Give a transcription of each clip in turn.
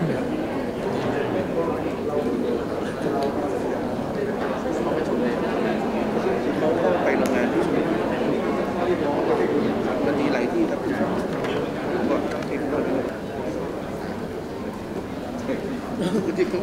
เขาก็ไปทำงานที่สุดมันมีหลายที่ครับก็เองก็ที่เขา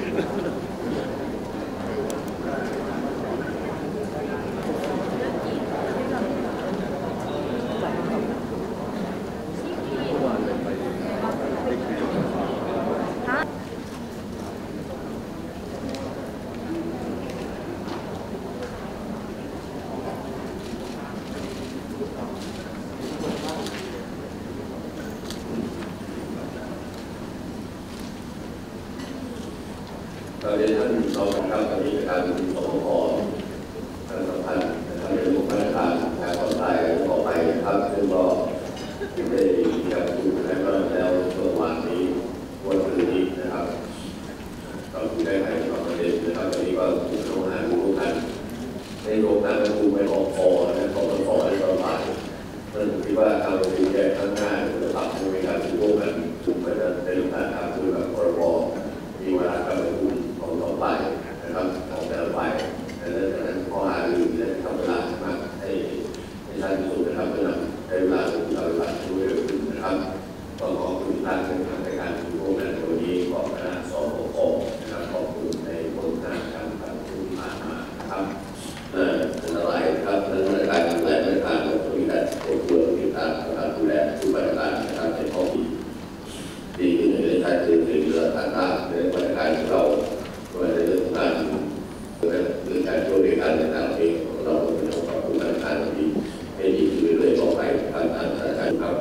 เรียนท่านรองครับตอนนี้การสบคท่านสัมพันธ์นะครับในรูปมาตรการการผ่อนคลายต่อไปครับซึ่งก็ได้มีการประชุมกันแล้วช่วงวันนี้วันคืนนี้นะครับเราคุยได้ในสองประเด็นนะครับตอนนี้ก็ถูกลงนามร่วมกันในโรงงานประชุมไปออกคอและกสทในตอนบ่ายนั่นคิดว่าการประชุมแยกข้างหน้าจะปรับในการร่วมกันชุมกันในรูปแบบการคุยกับกรกมีเวลาการประชุมของสองฝ่ายนะครับของแต่ละฝ่ายดังนั้นข้อหาอื่นและทำเวลามากให้ชัดที่สุดนะครับเพื่อนำใช้เวลาของเราหลักช่วยเหลือนะครับก็ขอบคุณท่านในการร่วมงานในวันนี้ของคณะสบคนะครับขอบคุณในผลงานการประชุมที่ผ่านมานะครับอันตรายครับในมาตรการดูแลมาตรการของบริษัทโคเวอร์ที่การดูแลทุกมาตรการนะครับในข้อดีขึ้นในการเรือต่างๆในมาตรการของเราในเรื่องของการหรือการช่วยกันในต่างประเทศเราต้องปรับปรุงมาตรการที่ให้ดีขึ้นเรื่อยๆต่อไปตามสถานการณ์ครับ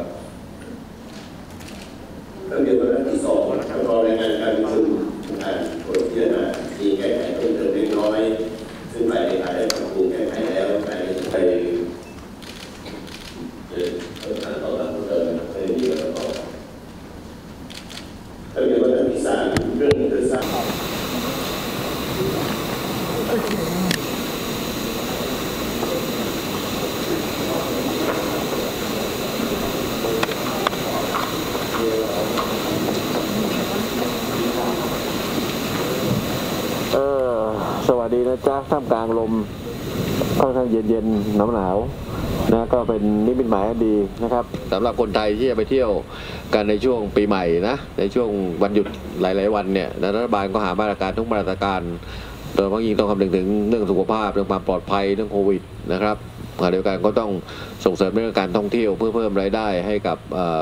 แล้วเดี๋ยววันที่สองนะครับรอรายงานการประชุมการตรวจเชื้อมามีแก้ไขเพิ่มเติมเล็กน้อยซึ่งฝ่ายในการได้ปรับปรุงแก้ไขแล้วไปการต่อตามเดิมในที่เราต่อแล้วเดี๋ยววันที่สามเรื่องเดินสร้างสวัสดีนะจ๊ะท่ามกลางลมค่อนข้างเย็นๆหนาวๆนะก็เป็นนิมิตหมายดีนะครับสำหรับคนไทยที่จะไปเที่ยวกันในช่วงปีใหม่นะในช่วงวันหยุดหลายๆวันเนี่ยรัฐบาลก็หามาตรการทุกมาตรการโดยเฉพาะยิ่งต้องคำนึงถึงเรื่องสุขภาพเรื่องความปลอดภัยเรื่องโควิดนะครับขณะเดียวกันก็ต้องส่งเสริมเรื่องการท่องเที่ยวเพื่อเพิ่มรายได้ให้กับ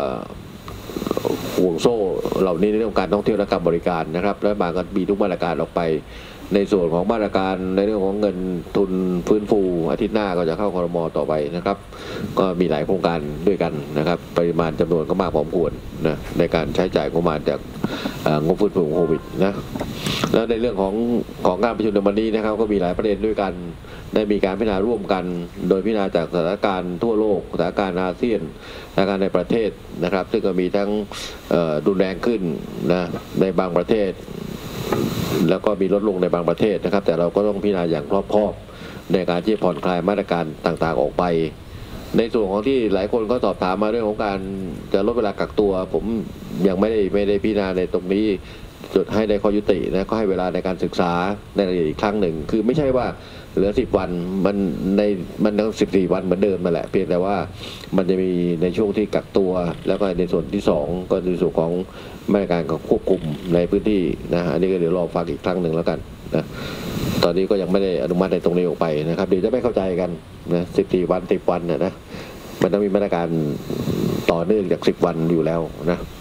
ห่วงโซ่เหล่านี้ในเรื่องการท่องเที่ยวและการบริการนะครับรัฐบาลก็มีทุกมาตรการออกไปในส่วนของมาตรการในเรื่องของเงินทุนฟื้นฟูอาทิตย์หน้าก็จะเข้าครม.ต่อไปนะครับก็มีหลายโครงการด้วยกันนะครับปริมาณจำนวนก็มากพอสมควรนะในการใช้จ่ายงบประมาณจากงบฟื้นฟูโควิดนะแล้วในเรื่องของการประชุมในวันนี้นะครับก็มีหลายประเด็นด้วยกันได้มีการพิจารณาร่วมกันโดยพิจารณาจากสถานการณ์ทั่วโลกสถานการณ์อาเซียนสถานการณ์ในประเทศนะครับซึ่งก็มีทั้งรุนแรงขึ้นนะในบางประเทศแล้วก็มีลดลงในบางประเทศนะครับแต่เราก็ต้องพิจารณาอย่างรอบคอบในการที่ผ่อนคลายมาตรการต่างๆออกไปในส่วนของที่หลายคนก็สอบถามมาเรื่องของการจะลดเวลากักตัวผมยังไม่ได้พิจารณาในตรงนี้จุดให้ได้ข้อยุตินะก็ให้เวลาในการศึกษาในรายละเอียดอีกครั้งหนึ่งคือไม่ใช่ว่าเหลือ10 วันมันต้อง14 วันเหมือนเดิมมาแหละเพียงแต่ว่ามันจะมีในช่วงที่กักตัวแล้วก็ในส่วนที่2ก็ในส่วนของมาตรการควบคุมในพื้นที่นะอันนี้ก็เดี๋ยวรอฟังอีกครั้งหนึ่งแล้วกันนะตอนนี้ก็ยังไม่ได้อนุมัติในตรงนี้ออกไปนะครับเดี๋ยวจะไม่เข้าใจกันนะ14 วัน10 วันนะมันต้องมีมาตรการต่อเนื่องจาก10 วันอยู่แล้วนะ